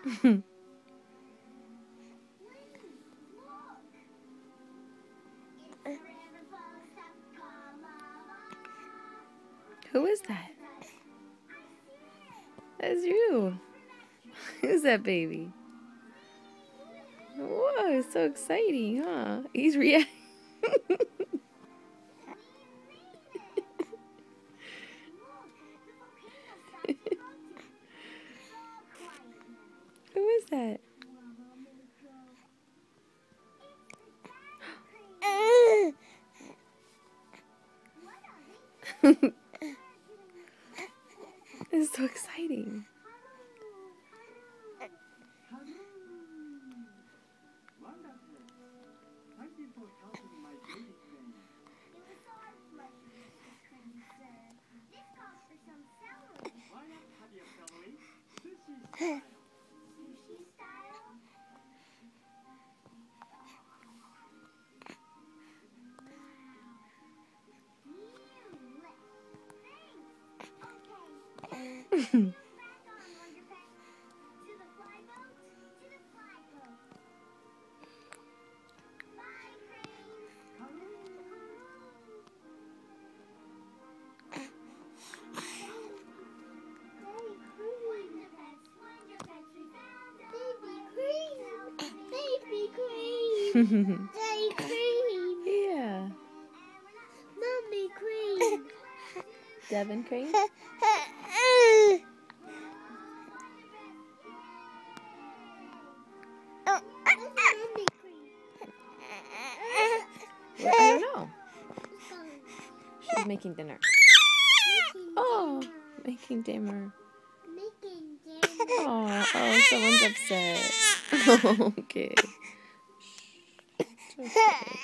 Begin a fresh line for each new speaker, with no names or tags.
Who is that? That's you. Who's that baby? Whoa, it's so exciting, huh? He's reacting. Who is that? It's so exciting.
Daddy Cream.
Yeah.
Mommy Cream.
Devin Crane?
Mommy Cream.
Well, I don't know. She's making dinner. Oh, making dinner.
Making dinner.
Oh, someone's upset. Okay. It's okay.